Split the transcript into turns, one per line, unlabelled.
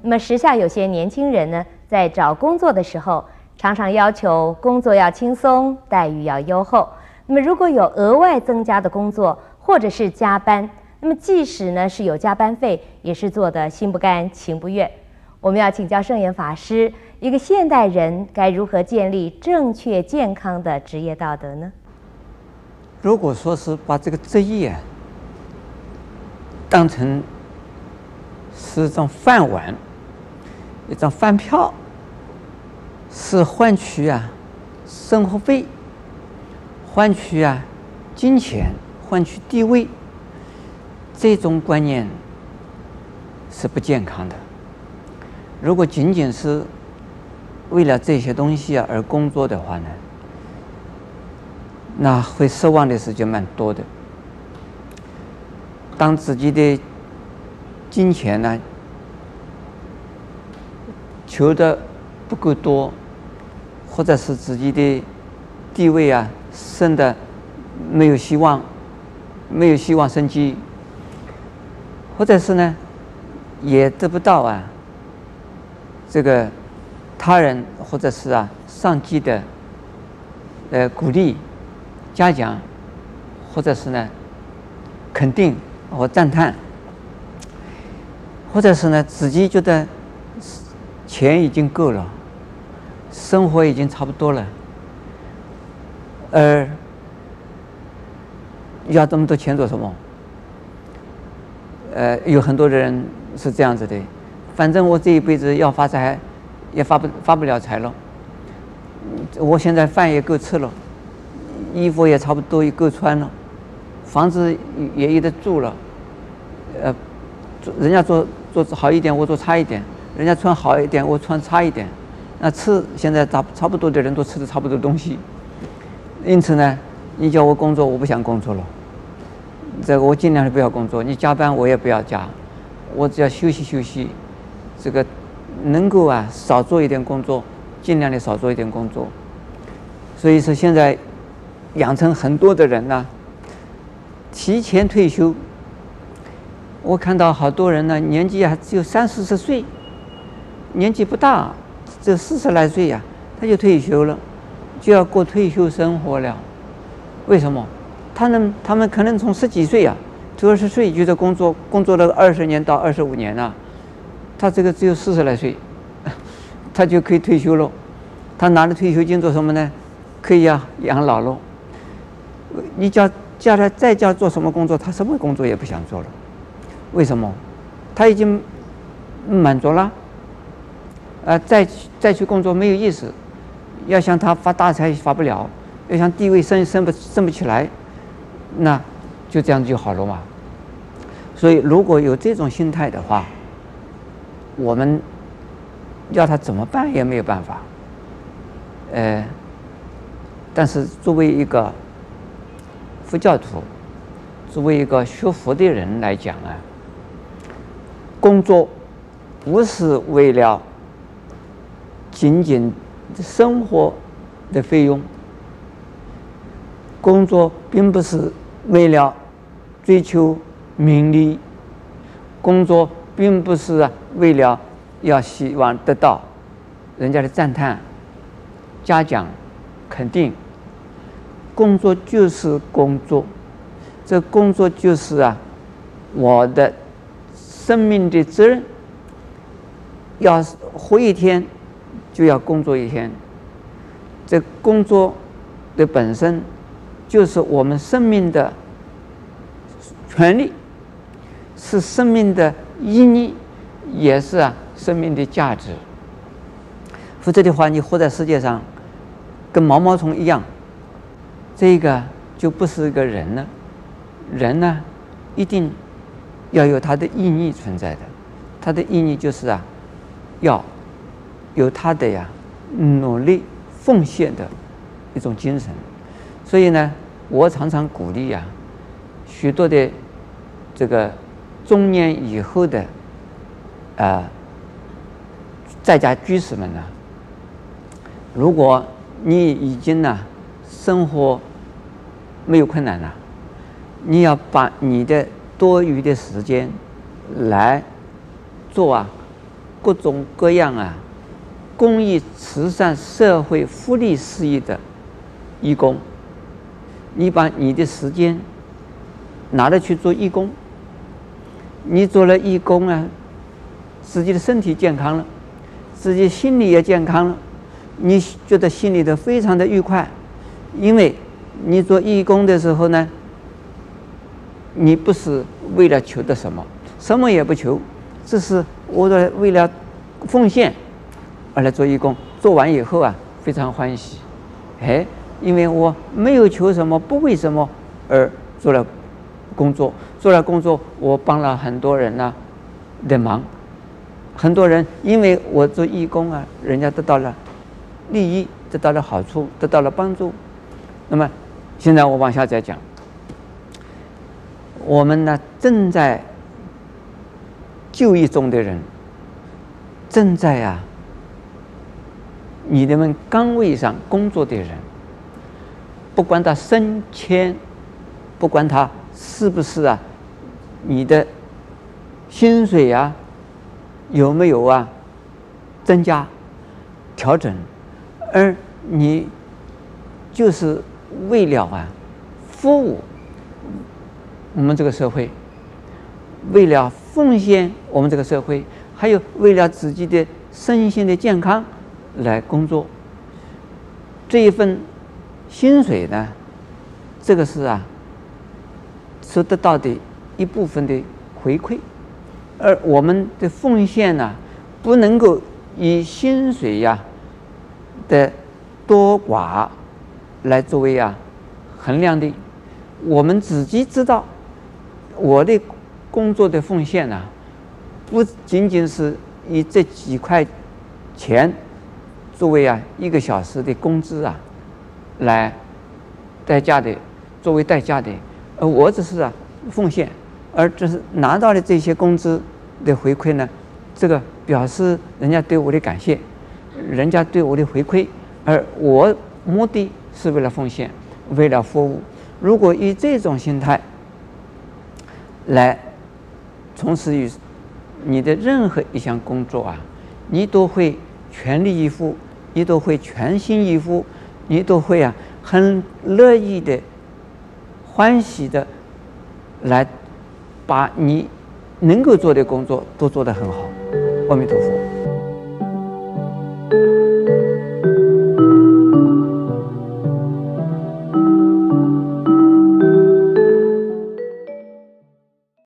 那么时下有些年轻人呢，在找工作的时候，常常要求工作要轻松，待遇要优厚。那么如果有额外增加的工作，或者是加班，那么即使呢是有加班费，也是做得心不甘情不愿。我们要请教圣严法师，一个现代人该如何建立正确健康的职业道德呢？
如果说是把这个职业当成是一张饭碗，一张饭票，是换取生活费，换取金钱，换取地位，这种观念是不健康的。如果仅仅是为了这些东西而工作的话呢，那会失望的事就蛮多的。当自己的金钱呢求的不够多，或者是自己的地位升的没有希望升级，或者是呢也得不到这个他人或者是上级的鼓励、嘉奖，或者是呢肯定或赞叹，或者是呢自己觉得钱已经够了，生活已经差不多了，而要这么多钱做什么？有很多人是这样子的，反正我这一辈子要发财也发不了财了，我现在饭也够吃了，衣服也差不多也够穿了，房子也有得住了，人家做好一点，我做差一点，人家穿好一点，我穿差一点，那吃现在差不多的人都吃的差不多东西，因此呢，你叫我工作，我不想工作了，这个我尽量的不要工作，你加班我也不要加，我只要休息休息，这个能够少做一点工作，尽量的少做一点工作。所以说现在养成很多的人提前退休。我看到好多人呢，年纪只有30-40岁，年纪不大，只有40来岁他就退休了，就要过退休生活了。为什么？他们可能从10几岁20岁就在工作了20年到25年了，他这个只有40来岁，他就可以退休了。他拿着退休金做什么呢？可以养老了。你叫他再叫做什么工作，他什么工作也不想做了。为什么？他已经满足了，再去工作没有意思。要想他发大财发不了，要想地位升不起来，那就这样就好了嘛。所以如果有这种心态的话，我们要他怎么办也没有办法。但是作为一个佛教徒，作为一个学佛的人来讲工作不是为了仅仅生活的费用，工作并不是为了追求名利，工作并不是为了要希望得到人家的赞叹、嘉奖、肯定。工作就是工作，这工作就是我的生命的责任。要活一天，就要工作一天。这工作的本身就是我们生命的权利，是生命的意义，也是生命的价值。否则的话，你活在世界上跟毛毛虫一样，这个就不是一个人了。人呢，一定要有它的意义存在的，它的意义就是要有他的努力奉献的一种精神。所以呢，我常常鼓励许多的这个中年以后的在家居士们如果你已经生活没有困难了，你要把你的多余的时间来做各种各样公益、慈善、社会福利事业的义工，你把你的时间拿来去做义工，你做了义工自己的身体健康了，自己心里也健康了，你觉得心里头非常的愉快，因为你做义工的时候呢，你不是为了求得什么，什么也不求，这是我为了奉献而来做义工，做完以后非常欢喜，因为我没有求什么，不为什么而做了工作，我帮了很多人的忙，很多人因为我做义工人家得到了利益，得到了好处，得到了帮助。那么现在我往下再讲，我们正在就义中的人，正在你们岗位上工作的人，不管他升迁，不管他是不是你的薪水有没有增加调整，而你就是为了服务我们这个社会，为了奉献我们这个社会，还有为了自己的身心的健康来工作。这一份薪水呢，这个是所得到的一部分的回馈，而我们的奉献不能够以薪水的多寡来作为衡量的。我们自己知道，我的工作的奉献不仅仅是以这几块钱作为1个小时的工资来作为代价的，而我只是奉献，而只是拿到了这些工资的回馈呢，这个表示人家对我的感谢，人家对我的回馈，而我目的是为了奉献，为了服务。如果以这种心态来从事于你的任何一项工作你都会全力以赴，你都会全心以赴，你都会很乐意的、欢喜的来把你能够做的工作都做得很好。阿弥陀佛。